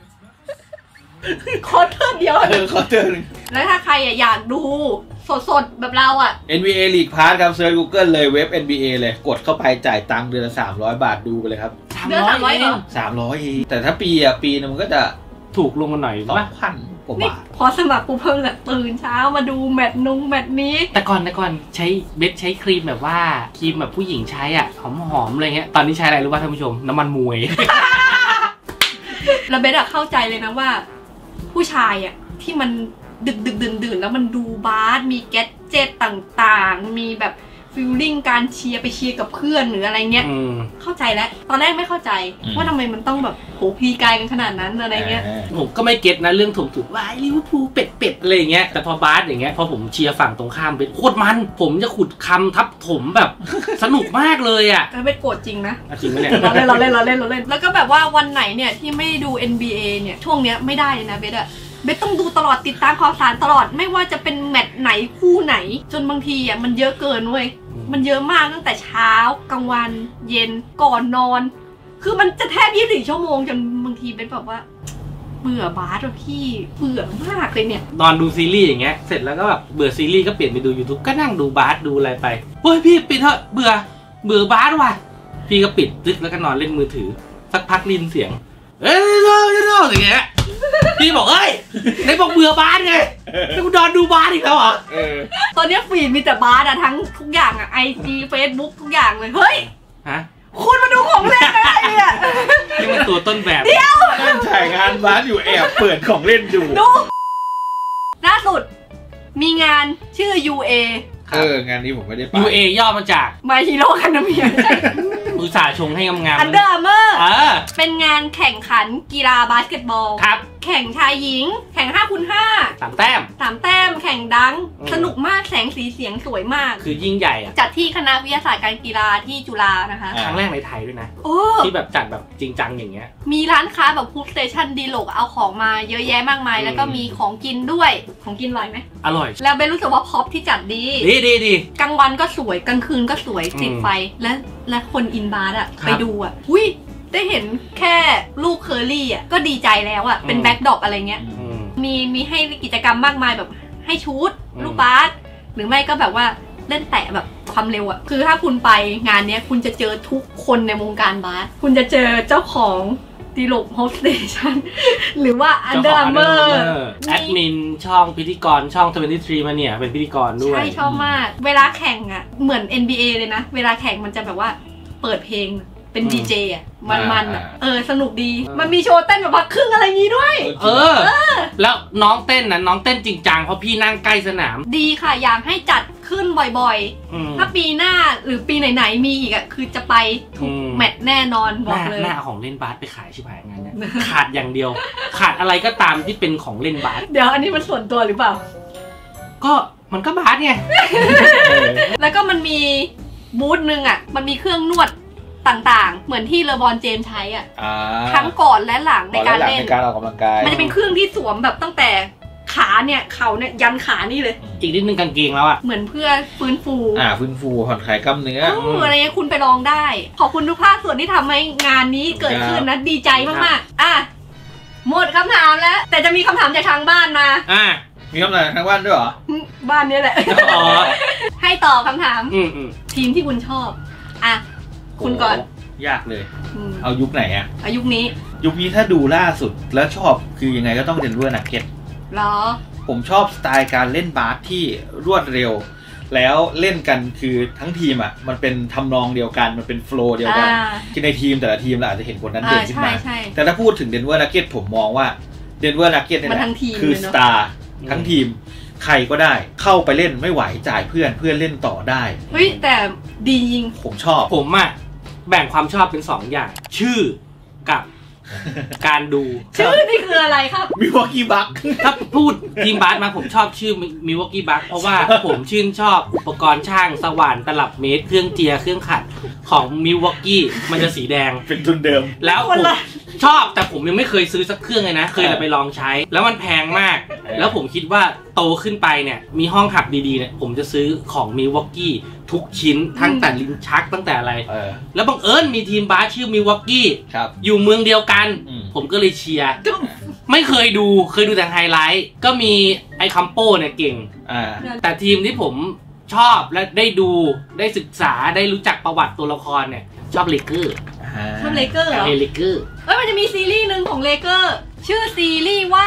คอเตอร์เดียวคอเตอร์นึงแล้วถ้าใครอยากดูสดแบบเรา NBA League Pass ครับเซิร์ช Google เลยเว็บ NBA เลยกดเข้าไปจ่ายตังค์เดือนละ300 บาทดูไปเลยครับเดือน300เหรอ 300แต่ถ้าปีนึงมันก็จะถูกลงมาหน่อย 2,000 กว่านี่บาทพอสมัครปุ๊บเพิ่งตื่นเช้ามาดูแมตช์นี้แต่ก่อนใช้เบสใช้ครีมแบบว่าครีมแบบผู้หญิงใช้อ่ะหอมๆอะไรเงี้ยตอนนี้ใช้อะไรรู้ป่ะท่านผู้ชมน้ำมันมวยแล้วเบสอะเข้าใจเลยนะว่า ผู้ชายอะที่มันดึกดื่นแล้วมันดูบาสมีแกดเจ็ตต่างๆมีแบบฟีลลิ่งการเชียร์ไปเชียร์กับเพื่อนหรืออะไรเงี้ยเข้าใจแล้วตอนแรกไม่เข้าใจว่าทำไมมันต้องแบบโหพีกายกันขนาดนั้นอะไรเงี้ยผมก็ไม่เก็ตนะเรื่องถมถูกว่าลิเวอร์พูลเป็ดอะไรเงี้ยแต่พอบาสอย่างเงี้ยพอผมเชียร์ฝั่งตรงข้ามเป็นโคตรมันผมจะขุดคำทับถมแบบสนุกมากเลยอ่ะแล้วเป็นโกรธจริงนะจริงไหมเนี่ยเราเล่นแล้วก็แบบว่าวันไหนเนี่ยที่ไม่ดู NBA เนี่ยช่วงเนี้ยไม่ได้เลยนะเบสอะเบสต้องดูตลอดติดตามข่าวสารตลอดไม่ว่าจะเป็นแมตช์ไหนคู่ไหนจนบางทีอ่ะมันเยอะเกินเว้ยมันเยอะมากตั้งแต่เช้ากลางวันเย็นก่อนนอนคือมันจะแทบ24 ชั่วโมงจนบางทีเบสแบบว่าเบื่อบาสว่ะพี่เบื่อมากเลยเนี่ยนอนดูซีรีส์อย่างเงี้ยเสร็จแล้วก็แบบเบื่อซีรีส์ก็เปลี่ยนไปดู YouTube ก็นั่งดูบาสดูอะไรไปเฮ้ยพี่ปิดเถอะเบื่อบาสว่ะพี่ก็ปิดตึ๊กแล้วก็นอนเล่นมือถือสักพักได้ยินเสียงอย่างเงี้ยพี่บอกเอ้ยไหนบอกเบื่อบาสไงแล้วกูนอนดูบาสอีกแล้วเหรอตอนนี้ฟีดมีแต่บาสอะทั้งทุกอย่างอะ IG Facebook ทุกอย่างเลยเฮ้ยฮะคุณมาดูของเล่นอะไรอ่ะนี่มันตัวต้นแบบเดี๋ยวนั่นถ่ายงานบาสอยู่แอบเปิดของเล่นอยู่ดูล่าสุดมีงานชื่อ UA งานนี้ผมไม่ได้ไป UA ย่อมาจาก My Hero Academia อุตส่าห์ชงให้งามๆ Under Armour เป็นงานแข่งขันกีฬาบาสเกตบอลครับแข่งชายหญิงแข่ง 5x5 3 แต้มแข่งดังสนุกมากแสงสีเสียงสวยมากคือยิ่งใหญ่อะจัดที่คณะวิทยาศาสตร์การกีฬาที่จุฬานะคะครั้งแรกในไทยด้วยนะที่แบบจัดแบบจริงจังอย่างเงี้ยมีร้านค้าแบบฟู้ดสเตชันดีโลกเอาของมาเยอะแยะมากมายแล้วก็มีของกินด้วยของกินอร่อยไหมอร่อยแล้วเบนรู้สึกว่าพ็อปที่จัดดีกลางวันก็สวยกลางคืนก็สวยติดไฟและคนอินบาร์อะไปดูอะอุ้ยได้เห็นแค่ลูกเคอรี่อ่ะก็ดีใจแล้วอ่ะเป็นแบ็คดรอปอะไรเงี้ยมีให้กิจกรรมมากมายแบบให้ชุดลูกบาสหรือไม่ก็แบบว่าเล่นแตะแบบความเร็วอ่ะคือถ้าคุณไปงานเนี้ยคุณจะเจอทุกคนในวงการบาสคุณจะเจอเจ้าของดีโลกโฮสเตชันหรือว่า Under Armour แอดมินช่องพิธีกรช่อง23มาเนี่ยเป็นพิธีกรด้วยใช่ชอบมากเวลาแข่งอ่ะเหมือน NBA เลยนะเวลาแข่งมันจะแบบว่าเปิดเพลงเป็นดีเจอ่ะมันอ่ะสนุกดีมันมีโชว์เต้นแบบพักครึ่งอะไรงี้ด้วยแล้วน้องเต้นนะน้องเต้นจริงจังเพราะพี่นั่งใกล้สนามดีค่ะอยากให้จัดขึ้นบ่อยๆถ้าปีหน้าหรือปีไหนๆมีอีกอ่ะคือจะไปทุกแมตช์แน่นอนบอกเลยหน้าของเล่นบาสไปขายชิบหายงั้นเนี่ยขาดอย่างเดียวขาดอะไรก็ตามที่เป็นของเล่นบาสเดี๋ยวอันนี้มันส่วนตัวหรือเปล่าก็มันก็บาสไงแล้วก็มันมีบูธนึงอ่ะมันมีเครื่องนวดต่างๆเหมือนที่เลบรอนเจมส์ใช้อ่ะทั้งก่อนและหลังในการเล่นในการออกกำลังกายมันจะเป็นเครื่องที่สวมแบบตั้งแต่ขาเนี่ยเข่าเนี่ยยันขานี่เลยอีกนิดนึงกางเกงแล้วอ่ะเหมือนเพื่อฟื้นฟูผ่อนคลายกล้ามเนื้ออะไรเงี้ยคุณไปลองได้ขอบคุณทุกภาคส่วนที่ทำให้งานนี้เกิดขึ้นนะดีใจมากๆหมดคำถามแล้วแต่จะมีคำถามจากทางบ้านมามีคำถามทางบ้านด้วยเหรอบ้านนี้แหละให้ตอบคำถามทีมที่คุณชอบคุณก่อนยากเลยเอายุคไหนอะเอายุคนี้ถ้าดูล่าสุดแล้วชอบคือยังไงก็ต้องเดนเวอร์นักเก็ตหรอผมชอบสไตล์การเล่นบาสที่รวดเร็วแล้วเล่นกันคือทั้งทีมอ่ะมันเป็นทำนองเดียวกันมันเป็นโฟลว์เดียวกันที่ในทีมแต่ละทีมเราอาจจะเห็นคนนั้นเด่นขึ้นมาแต่ถ้าพูดถึงเดนเวอร์นักเก็ตผมมองว่าเดนเวอร์นักเก็ตเนี่ยคือสตาร์ทั้งทีมใครก็ได้เข้าไปเล่นไม่ไหวจ่ายเพื่อนเล่นต่อได้เฮ้ยแต่ดีจริงผมชอบผมอ่ะแบ่งความชอบเป็น2อย่างชื่อกับการดูชื่อนี่คืออะไรครับมิวอกกี้บัคถ้าพูดทีมบาสมาผมชอบชื่อมิวอกกี้บัคเพราะว่าผมชื่นชอบอุปกรณ์ช่างสว่านตลับเมตรเครื่องเจียเครื่องขัดของมิวอกกี้มันจะสีแดงเป็นทุนเดิมแล้วผมชอบแต่ผมยังไม่เคยซื้อสักเครื่องเลยนะเคยแต่ไปลองใช้แล้วมันแพงมากแล้วผมคิดว่าโตขึ้นไปเนี่ยมีห้องหับดีๆเนี่ยผมจะซื้อของมิวอกกี้ทุกชิ้นทั้งแต่ลิ้นชักตั้งแต่อะไรแล้วบังเอิญมีทีมบาสชื่อมิวอกกี้อยู่เมืองเดียวกันผมก็เลยเชียร์ไม่เคยดูแต่ไฮไลท์ก็มีไอคัมโป้เนี่ยเก่งแต่ทีมที่ผมชอบและได้ดูได้ศึกษาได้รู้จักประวัติตัวละครเนี่ยชอบเลเกอร์ชอบเลเกอร์เหรอเลเกอร์มันจะมีซีรีส์หนึ่งของเลเกอร์ชื่อซีรีส์ว่า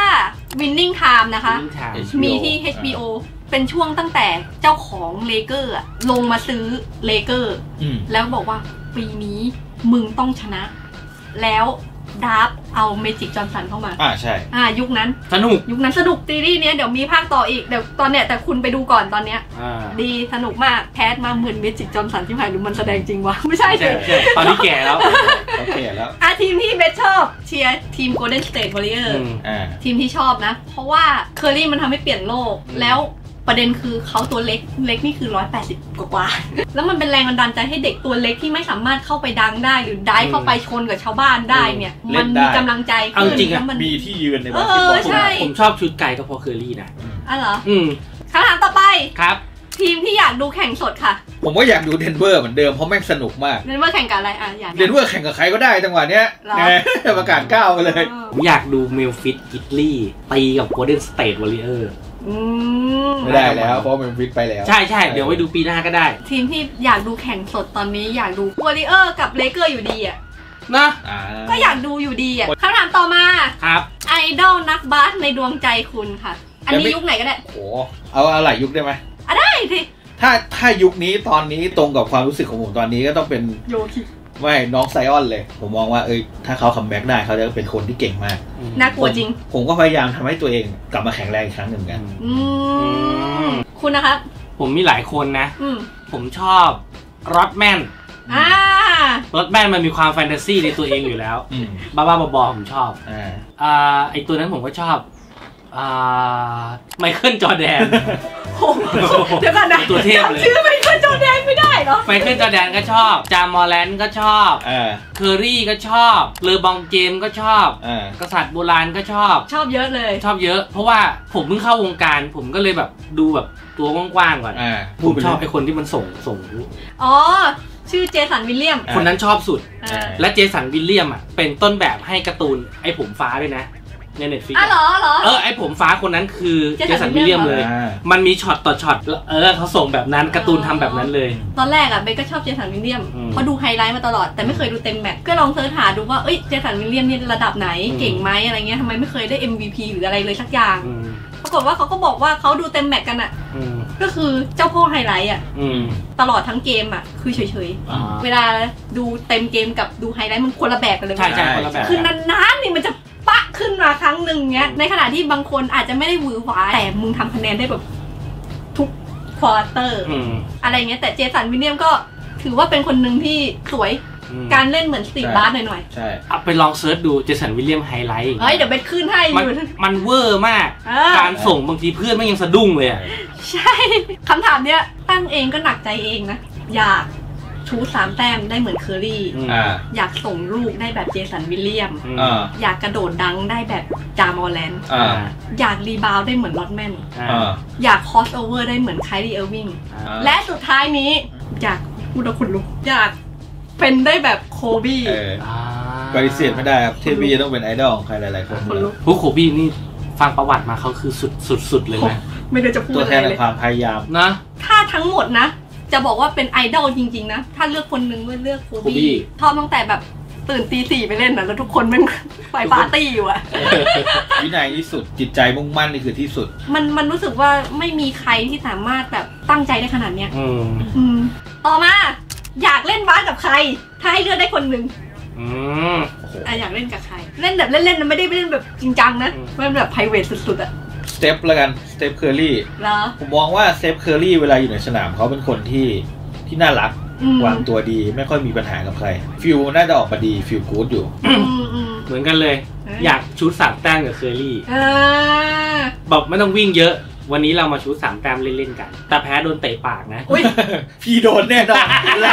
Winning Time นะคะ Winning Time มีที่ HBO เป็นช่วงตั้งแต่เจ้าของเลเกอร์ลงมาซื้อเลเกอร์แล้วบอกว่าปีนี้มึงต้องชนะ แล้วดาร์ฟเอาเมจิกจอห์นสันเข้ามาใช่ยุคนั้นสนุกซีรีส์เนี้ยเดี๋ยวมีภาคต่ออีกเดี๋ยวตอนเนี้ยแต่คุณไปดูก่อนตอนเนี้ยดีสนุกมากแคสมาเหมือนเมจิกจอห์นสันที่ผ่านหรือมันแสดงจริงวะไม่ใช่สิตอนนี้แก่แล้วทีมที่เบสชอบเชียร์ทีม Golden State Warriors ทีมที่ชอบนะเพราะว่าเคอรี่มันทำให้เปลี่ยนโลกแล้วประเด็นคือเขาตัวเล็กนี่คือ180กว่าแล้วมันเป็นแรงบันดาลใจให้เด็กตัวเล็กที่ไม่สามารถเข้าไปดังได้หรือได้เข้าไปชนกับชาวบ้านได้เนี่ยมันมีกำลังใจขึ้นแล้วมันมีที่ยืนในบาสเกตบอลผมชอบชุดไก่ก็เพราะเคอรี่นะเหรอคำถามต่อไปครับทีมที่อยากดูแข่งสดค่ะผมก็อยากดูเดนเวอร์เหมือนเดิมเพราะแม่งสนุกมากเดนเวอร์แข่งกับอะไรอยากเดนเวอร์แข่งกับใครก็ได้จังหวะเนี้ยประกาศก้าวไปเลยผมอยากดูเมลฟิสกิตลี่ตีกับโกลเด้นสเตทวอริเออร์ไม่ได้แล้วเพราะมันวิทไปแล้วใช่เดี๋ยวไว้ดูปีหน้าก็ได้ทีมที่อยากดูแข่งสดตอนนี้อยากดูวอริเออร์กับเลเกอร์อยู่ดีนะก็อยากดูอยู่ดีคำถามต่อมาครับไอดอลนักบาสในดวงใจคุณค่ะอันนี้ยุคไหนก็ได้โอ้เอาหลายยุคได้ไหมได้สิถ้ายุคนี้ตอนนี้ตรงกับความรู้สึกของผมตอนนี้ก็ต้องเป็นโยคิไม่น้องไซออนเลยผมมองว่าถ้าเขาคัมแบ็กได้เขาจะเป็นคนที่เก่งมากน่ากลัวจริงผมก็พยายามทำให้ตัวเองกลับมาแข็งแรงอีกครั้งหนึ่งกันคุณนะครับผมมีหลายคนนะผมชอบรอดแมนรถแมนมันมีความแฟนตาซีในตัวเองอยู่แล้วบ้าๆบอๆผมชอบไอตัวนั้นผมก็ชอบไมเคิลจอร์แดนเดี๋ยวก่อนนะตัวเทพเลยชื่อไมเคิลจอร์แดนไม่ได้เหรอไมเคิลจอร์แดนก็ชอบจามอร์แลนด์ก็ชอบเคอรี่ก็ชอบเลอบองเจมก็ชอบกษัตริย์โบราณก็ชอบเยอะเลยชอบเยอะเพราะว่าผมเพิ่งเข้าวงการผมก็เลยแบบดูแบบตัวกว้างๆก่อนผมชอบไอคนที่มันส่งชื่อเจสันวิลเลียมคนนั้นชอบสุดและเจสันวิลเลียมเป็นต้นแบบให้การ์ตูนไอผมฟ้าด้วยนะใน Netflix เหรอไอผมฟ้าคนนั้นคือเจสันวิลเลียมเลยมันมีช็อตต่อช็อตเขาส่งแบบนั้นการ์ตูนทำแบบนั้นเลยตอนแรกเบก็ชอบเจสันวิลเลียมเพราะดูไฮไลท์มาตลอดแต่ไม่เคยดูเต็มแมตช์ก็ลองเสิร์ชหาดูว่าเจสันวิลเลียมนี่ระดับไหนเก่งไหมอะไรเงี้ยทำไมไม่เคยได้ MVP หรืออะไรเลยสักอย่างปรากฏว่าเขาก็บอกว่าเขาดูเต็มแมตช์กันก็คือเจ้าพ่อไฮไลท์ตลอดทั้งเกมคือเฉยๆเวลาดูเต็มเกมกับดูไฮไลท์มันคนละแบบกันเลยใช่คนละแบบคือนานๆนี่มันจะปะขึ้นมาครั้งหนึ่งเงี้ยในขณะที่บางคนอาจจะไม่ได้หวือหวาแต่มึงทำคะแนนได้แบบทุกควอเตอร์อะไรเงี้ยแต่เจสันวิลเลียมก็ถือว่าเป็นคนหนึ่งที่สวยการเล่นเหมือนสตีฟบาสหน่อยๆใช่ไปลองเซิร์ชดูเจสันวิลเลียมไฮไลท์เดี๋ยวเบสขึ้นให้มันเวอร์มากการส่งบางทีเพื่อนไม่ยังสะดุ้งเลยใช่คำถามเนี้ยตั้งเองก็หนักใจเองนะอยากชู3แต้มได้เหมือนเคอรี่อยากส่งลูกได้แบบเจสันวิลเลียมอยากกระโดดดังได้แบบจามอร์แลนด์อยากรีบาวได้เหมือนลอตแมนอยากคอสโอเวอร์ได้เหมือนไคลี่เออร์วิงและสุดท้ายนี้อยากพูดแล้วคุณลุกอยากเป็นได้แบบโคบี้ปฏิเสธไม่ได้ครับเทบีต้องเป็นไอดอลของใครหลายๆคนผู้โคบี้นี่ฟังประวัติมาเขาคือสุดเลยนะไม่ได้จะพูดตัวแทนในความพยายามนะถ้าทั้งหมดนะจะบอกว่าเป็นไอดอลจริงๆนะถ้าเลือกคนนึงก็เลือกโคบี้ชอบตั้งแต่แบบตื่นตี 4ไปเล่นแล้วทุกคนแม่งไปปาร์ตี้อยู่วินัยที่สุดจิตใจมุ่งมั่นนี่คือที่สุดมันรู้สึกว่าไม่มีใครที่สามารถแบบตั้งใจได้ขนาดเนี้ยต่อมาอยากเล่นบาสกับใครถ้าให้เลือกได้คนหนึ่งอยากเล่นกับใครเล่นแบบเล่นๆนะไม่ได้เล่นแบบจริงจังนะเล่นแบบ private สุดๆสเต็ปละกันสเต็ปเคอรี่ผมมองว่าสเต็ปเคอรี่เวลาอยู่ในสนามเขาเป็นคนที่น่ารักวางตัวดีไม่ค่อยมีปัญหากับใครฟิลน่าจะออกมาดีฟิลกู๊ดอยู่เหมือนกันเลยอยากชู3แต้มกับเคอรี่บอกไม่ต้องวิ่งเยอะวันนี้เรามาชู3แต้มเล่นๆกันแต่แพ้โดนเตะปากนะพี่โดนแน่นอน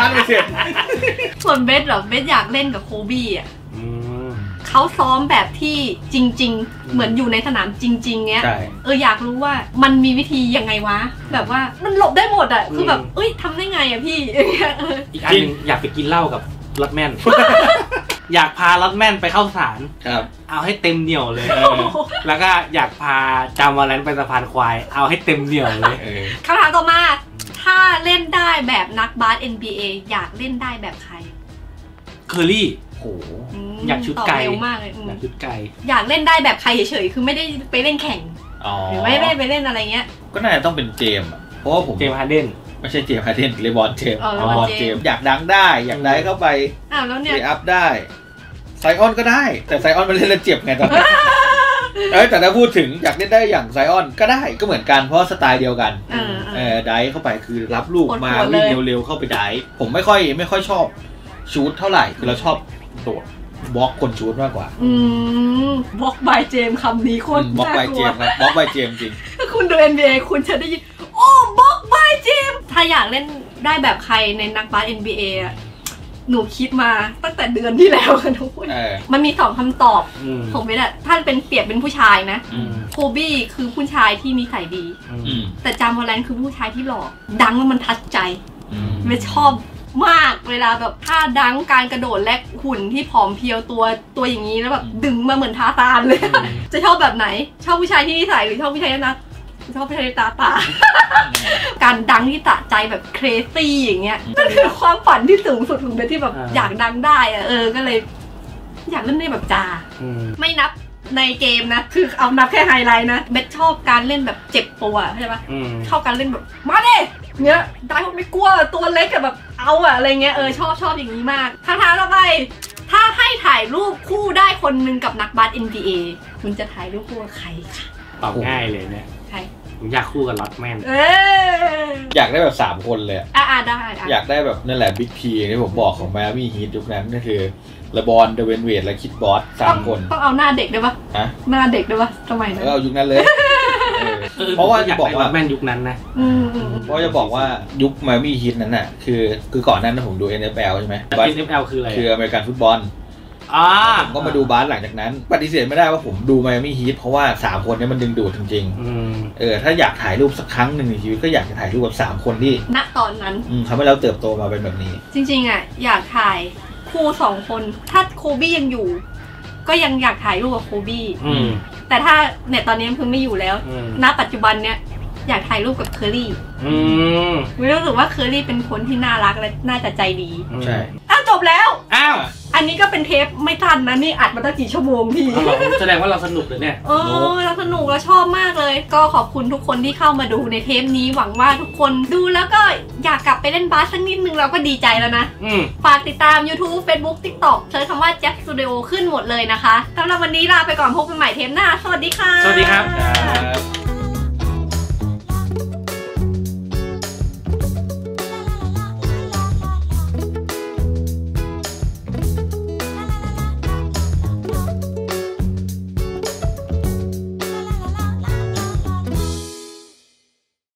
100% ส่วนเบสอยากเล่นกับโคบี้เขาซ้อมแบบที่จริงๆเหมือนอยู่ในสนามจริงๆเงี้ยอยากรู้ว่ามันมีวิธียังไงวะแบบว่ามันหลบได้หมดคือแบบทำได้ไงพี่อีกอันนึงอยากไปกินเหล้ากับรถแม่นอยากพารถแม่นไปเข้าศาลเอาให้เต็มเหนี่ยวเลยแล้วก็อยากพาจามอร์แลนด์ไปสะพานควายเอาให้เต็มเหนี่ยวเลยคำถามต่อมาถ้าเล่นได้แบบนักบาส NBA อยากเล่นได้แบบใครเคอรี่โอยากชุดไกลตอบเร็วมากเลยอยากชุดไกลอยากเล่นได้แบบใครเฉยๆคือไม่ได้ไปเล่นแข่งหรือไม่ได้ไปเล่นอะไรเงี้ยก็น่าจะต้องเป็นเจมส์เพราะว่าผมเจมส์ฮาร์เดนไม่ใช่เจมส์ฮาร์เดนเลบอนเจมส์เลบอนเจมส์อยากดังได้อยากได้เข้าไปแล้วเนี่ยอัพได้ไซออนก็ได้แต่ไซออนมันเล่นแล้วเจ็บไงตอนนี้แต่ถ้าพูดถึงอยากเล่นได้อย่างไซออนก็ได้ก็เหมือนกันเพราะสไตล์เดียวกันได้เข้าไปคือรับลูกมาวิ่งเร็วๆเข้าไปได้ผมไม่ค่อยชอบชูตเท่าไหร่คือเราชอบโดดบล็อกคนชูตมากกว่าบล็อกบายเจมคำนี้โคตรบล็อกบายเจมครับบล็อกบายเจมจริงถ้าคุณดู NBA คุณจะได้ยินโอ้บล็อกบายเจมถ้าอยากเล่นได้แบบใครในนักบาส NBA อ่ะหนูคิดมาตั้งแต่เดือนที่แล้วค่ะทุกคนมันมี2คำตอบผมไม่ได้ถ้าเป็นเปรียบเป็นผู้ชายนะโคบี้คือผู้ชายที่นิสัยดีแต่จามอแลนคือผู้ชายที่หล่อดังแล้วมันทัดใจไม่ชอบมากเวลาแบบท่าดังการกระโดดและหุ่นที่ผอมเพรียวตัวอย่างนี้แล้วแบบดึงมาเหมือนทาซานเลยจะชอบแบบไหนชอบผู้ชายที่นิสัยหรือชอบผู้ชายนะชอบผู้ชายตาการดังที่ตะใจแบบเครซี่อย่างเงี้ยนั่นคือความฝันที่สูงสุดของเบสที่แบบอยากดังได้อะก็เลยอยากเล่นในแบบจาไม่นับในเกมนะคือเอานับแค่ไฮไลท์นะเบสชอบการเล่นแบบเจ็บตัวใช่ปะชอบการเล่นแบบมาเด้เนี้ยได้ไม่กลัวตัวเล็กแบบเอาอะไรเงี้ยชอบอย่างนี้มากท้าต่อไปถ้าให้ถ่ายรูปคู่ได้คนนึงกับนักบาส NBA คุณจะถ่ายรูปคู่กับใครคะตอบง่ายเลยเนี่ยใครผมอยากคู่กับล็อตแมนอยากได้แบบ3คนเลยได้อยากได้แบบนั่นแหละบิ๊กพีที่ผมบอกของแมวมี่ฮีทยุคนั้นก็คือเลบอนเดเวนเวดและคิดบอส3คนต้องเอาหน้าเด็กด้วยปะหน้าเด็กด้วยปะสมัยนั้นเอายุคนั้นเลยเพราะว่าจะบอกว่าแมนยุคนั้นนะเพราะจะบอกว่ายุคแมวมี่ฮีทนั้นน่ะคือก่อนนั้นผมดู NFL ใช่ไหม NFL คืออะไรคืออเมริกันฟุตบอลผมก็มาดูบาสหลังจากนั้นปฏิเสธไม่ได้ว่าผมดูไมอามี่ฮีทเพราะว่า3คนนี้มันดึงดูดจริงๆถ้าอยากถ่ายรูปสักครั้งหนึ่งในชีวิตก็อยากจะถ่ายรูปกับ3คนที่ณตอนนั้นทำให้เราเติบโตมาเป็นแบบนี้จริงๆอ่ะอยากถ่ายคู่2คนถ้าโคบี้ยังอยู่ก็ยังอยากถ่ายรูปกับโคบี้แต่ถ้าเนี่ยตอนนี้เพิ่งไม่อยู่แล้วณปัจจุบันเนี้ยอยากถ่ายรูปกับเคอรี่รู้สึกว่าเคอรี่เป็นคนที่น่ารักและน่าจะใจดีใช่จบแล้วอ้าวอันนี้ก็เป็นเทปไม่ทันนะนี่อัดมาตั้งกี่ชั่วโมงพี่แสดงว่าเราสนุกเลยเนี่ยเราสนุกเราชอบมากเลยก็ขอบคุณทุกคนที่เข้ามาดูในเทปนี้หวังว่าทุกคนดูแล้วก็อยากกลับไปเล่นบาสสักนิดนึงเราก็ดีใจแล้วนะฝากติดตาม YouTube Facebook TikTok เซิร์ชคำว่า Jack Studio ขึ้นหมดเลยนะคะสำหรับวันนี้ลาไปก่อนพบกันใหม่เทปหน้าสวัสดีค่ะสวัสดีครับ